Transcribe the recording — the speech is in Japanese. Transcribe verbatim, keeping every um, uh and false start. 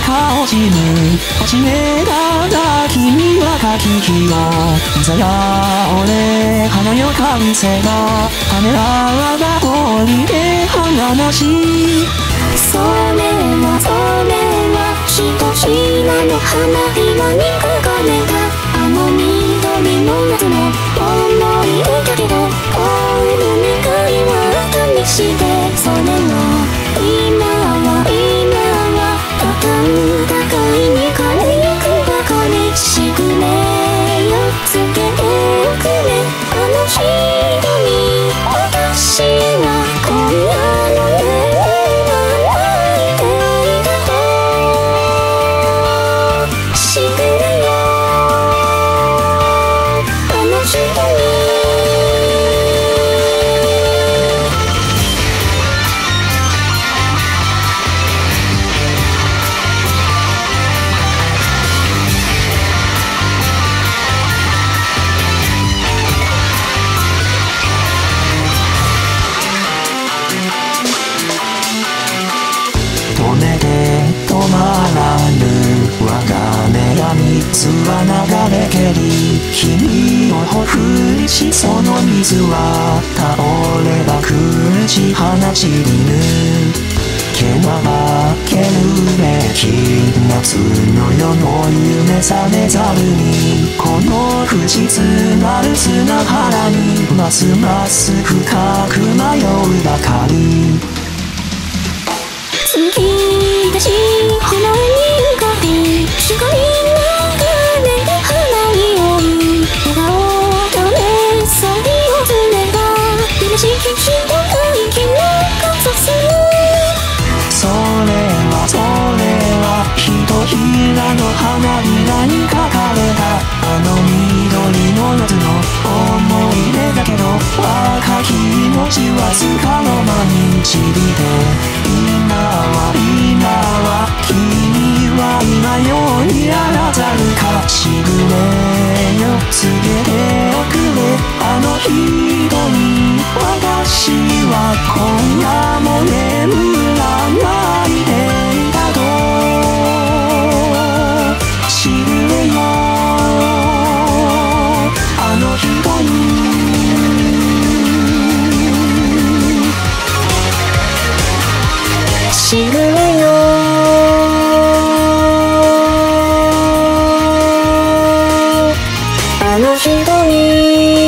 か落ちぬ始めたんだ君は書き火をいざや俺花よかみせばためらわば氷で花しそれはそれはひとしなの花びらに焦がれたあの緑の夏の思い出だけどこういう願いは試してそれは今は今はただ高いに枯れゆくばかりsiGrEよつけておくれあの人に私は今夜の夢水は流れけり君をほふりしその水は倒れば苦し放ちりぬけはばけるべき夏の夜の夢覚めざるにこの不実なる砂原にますます深く迷うばかり過ぎたしほのに浮かび光それはそれはひとひらの花びらに書かれたあの緑の夏の思い出だけど若き命わずかの毎日で今は今は君は今ようにあらざるかsiGrEよ告げておくれあの人に私は今夜も眠らないでいたとsiGrEよあの人にsiGrEよあの人に